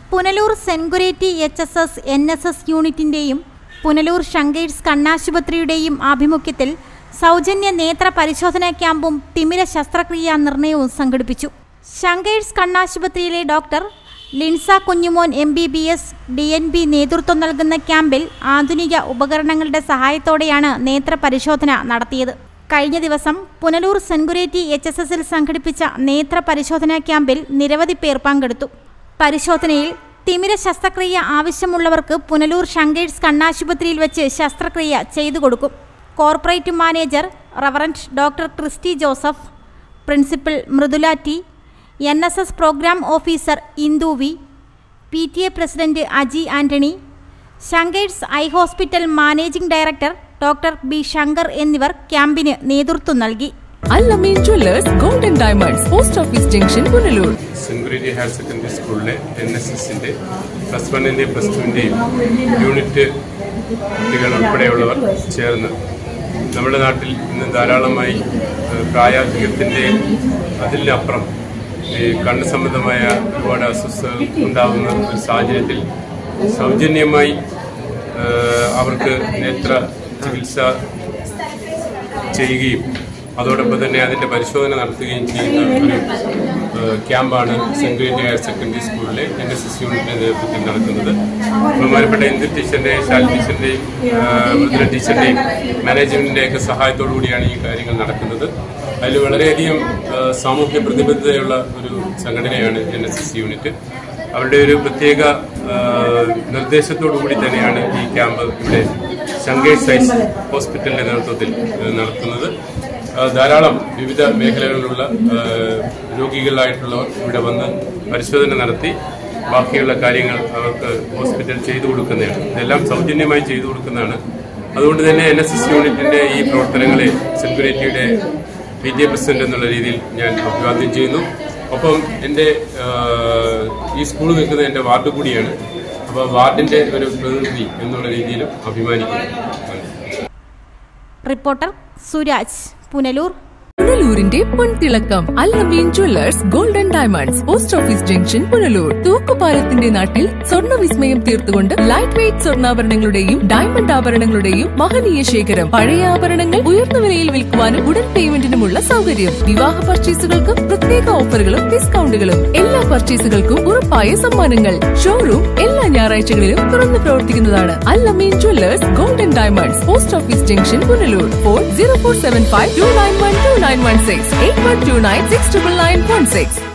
Punalur സെൻഗുരേറ്റി HSS NSS യൂണിറ്റിന്റെയും Punalur Shankar's കണ്ണാശുപത്രിയുടെയും ആഭിമുഖ്യത്തിൽ സൗജന്യ നേത്ര പരിശോധനാ ക്യാമ്പും തിമിര ശസ്ത്രക്രിയാ നിർണയവും സംഘടിപ്പിച്ചു. ഷങ്കേഴ്സ് കണ്ണാശുപത്രിയിലെ doctor Linsa Kunjumon MBBS DNB നേതൃത്വം നൽകുന്ന ക്യാമ്പിൽ ആധുനിക ഉപകരണങ്ങളുടെ സഹായത്തോടെയാണ് നേത്ര പരിശോധന നടത്തിയത്. കഴിഞ്ഞ ദിവസം പുനലൂർ സെൻഗുരേറ്റി HSSൽ സംഘടിപ്പിച്ച നേത്ര പരിശോധനാ ക്യാമ്പിൽ നിരവധി പേർ പങ്കെടുത്തു. പരിശോധനയിൽ തിമിര ശസ്ത്രക്രിയ ആവശ്യമുള്ളവർക്ക് പുനലൂർ ഷങ്കേഴ്സ് കണ്ണാശുപത്രിയിൽ വെച്ച് ശസ്ത്രക്രിയ ചെയ്തു കൊടുക്കും. Corporate manager reverend doctor Christy Joseph, principal Mridula T, NSS program officer Indu V, PTA president Aji Antony, Shankar's eye hospital managing director doctor B Shankar എന്നിവർ ക്യാമ്പിന് നേതൃത്വം നൽകി. Al-Amin Jewellers Golden Diamonds, Post Office Junction, Punalur. Saint Goretti higher secondary സ്കൂളിലെ NSSന്റെ +1ന്റെയും +2ന്റെയും യൂണിറ്റ് കുട്ടികൾ ഉൾപ്പെടെയുള്ളവർ ചേർന്ന് നമ്മുടെ നാട്ടിൽ ഇന്ന് ധാരാളമായി പ്രായാധിക്യത്തിൻ്റെ അതിലപ്പുറം ഈ കണ്ണ് സംബന്ധമായ ഒരുപാട് അസ്വസ്ഥതകൾ ഉണ്ടാകുന്ന ഒരു സാഹചര്യത്തിൽ സൗജന്യമായി അവർക്ക് നേത്ര ചികിത്സ ചെയ്യുകയും അതോടൊപ്പം തന്നെ അതിൻ്റെ പരിശോധന നടത്തുകയും ചെയ്യുന്ന ഒരു ക്യാമ്പാണ് സെൻഗുരേറ്റി ഹയർ സെക്കൻഡറി സ്കൂളിലെ NSS യൂണിറ്റിന്റെ നേതൃത്വത്തിൽ നടക്കുന്നത്. ബഹുമാനപ്പെട്ട ഇന്ദു ടീച്ചറിന്റെയും ശാലി ടീച്ചറിന്റെയും മൃദുല ടീച്ചറിന്റെയും മാനേജ്മെന്റിന്റെയൊക്കെ സഹായത്തോടു കൂടിയാണ് ഈ കാര്യങ്ങൾ നടക്കുന്നത്. അതിൽ വളരെയധികം സാമൂഹ്യ പ്രതിബദ്ധതയുള്ള ഒരു സംഘടനയാണ് NSS യൂണിറ്റ്. അവരുടെ ഒരു പ്രത്യേക നിർദ്ദേശത്തോടു കൂടി തന്നെയാണ് ഈ ക്യാമ്പ് ഇവിടെ ഷങ്കേഴ്സ് ഐ ഹോസ്പിറ്റലിന്റെ നേതൃത്വത്തിൽ നടത്തുന്നത്. ധാരാളം വിവിധ മേഖലകളിലുള്ള രോഗികളായിട്ടുള്ളവർ ഇവിടെ വന്ന് പരിശോധന നടത്തി ബാക്കിയുള്ള കാര്യങ്ങൾ അവർക്ക് ഹോസ്പിറ്റൽ ചെയ്തു കൊടുക്കുന്നതാണ്. ഇതെല്ലാം സൗജന്യമായി ചെയ്തു കൊടുക്കുന്നതാണ്. അതുകൊണ്ട് തന്നെ NSS യൂണിറ്റിന്റെ ഈ പ്രവർത്തനങ്ങളെ സെൻഗുരേറ്റിയുടെ PTA പ്രസിഡന്റ് എന്നുള്ള രീതിയിൽ ഞാൻ അഭിവാദ്യം ചെയ്യുന്നു. ഒപ്പം എൻ്റെ ഈ സ്കൂൾ നിൽക്കുന്ന എൻ്റെ വാർഡ് കൂടിയാണ്. അപ്പോൾ വാർഡിന്റെ ഒരു പ്രതിനിധി എന്നുള്ള രീതിയിലും അഭിമാനിക്കുന്നു. റിപ്പോർട്ടർ സുരാജ്, പുനലൂർ. പുനലൂരിന്റെ പൊൻതിളക്കം Al-Amin Jewellers Golden Diamonds, Post Office Junction, Punalur. തൂക്കുപാലത്തിന്റെ നാട്ടിൽ സ്വർണ്ണ വിസ്മയം തീർത്തുകൊണ്ട് ലൈറ്റ് വെയ്റ്റ് സ്വർണ്ണാഭരണങ്ങളുടെയും ഡയമണ്ട് ആഭരണങ്ങളുടെയും മഹനീയ ശേഖരം. പഴയ ആഭരണങ്ങൾ ഉയർന്ന വിലയിൽ വിൽക്കുവാനും ഉടൻ പേയ്മെന്റിനുമുള്ള സൗകര്യം. വിവാഹ പർച്ചേസുകൾക്കും പ്രത്യേക ഓഫറുകളും ഡിസ്കൗണ്ടുകളും. എല്ലാ പർച്ചേസുകൾക്കും ഉറപ്പായ സമ്മാനങ്ങൾ. ഷോറൂം എല്ലാ ഞായറാഴ്ചകളിലും തുറന്നു പ്രവർത്തിക്കുന്നതാണ്. Al-Amin Jewellers Golden Diamonds, Post Office Junction, Punalur. Phone 0475 291 2916 8129 69916.